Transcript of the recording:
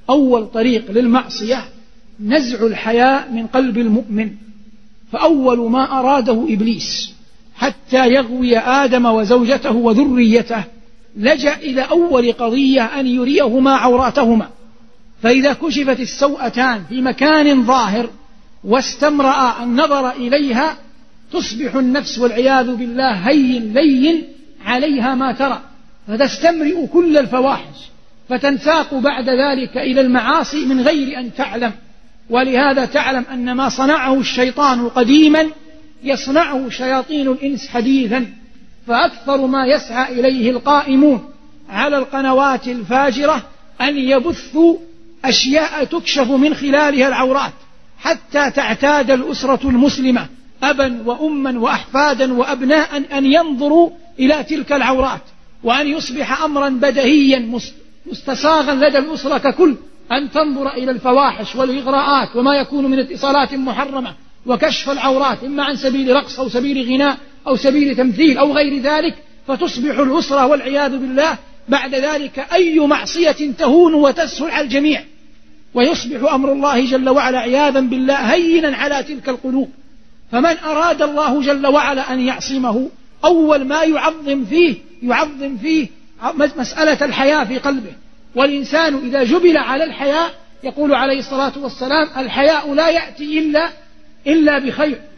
أول طريق للمعصية نزع الحياء من قلب المؤمن، فأول ما أراده إبليس حتى يغوي آدم وزوجته وذريته لجأ إلى أول قضية أن يريهما عوراتهما، فإذا كشفت السوءتان في مكان ظاهر واستمرأ النظر إليها تصبح النفس والعياذ بالله هين لين عليها ما ترى، فتستمرئ كل الفواحش، فتنساق بعد ذلك إلى المعاصي من غير أن تعلم. ولهذا تعلم أن ما صنعه الشيطان قديما يصنعه شياطين الإنس حديثا، فأكثر ما يسعى إليه القائمون على القنوات الفاجرة أن يبثوا أشياء تكشف من خلالها العورات، حتى تعتاد الأسرة المسلمة أبا وأما وأحفادا وأبناء أن ينظروا إلى تلك العورات، وأن يصبح أمرا بديهيا مستصاغا لدى الأسرة ككل أن تنظر إلى الفواحش والإغراءات وما يكون من اتصالات محرمة وكشف العورات، إما عن سبيل رقص أو سبيل غناء أو سبيل تمثيل أو غير ذلك، فتصبح الأسرة والعياذ بالله بعد ذلك أي معصية تهون وتسهل على الجميع، ويصبح أمر الله جل وعلا عياذا بالله هينا على تلك القلوب. فمن أراد الله جل وعلا أن يعصمه أول ما يعظم فيه مسألة الحياء في قلبه. والإنسان إذا جبل على الحياء يقول عليه الصلاة والسلام: الحياء لا يأتي إلا بخير،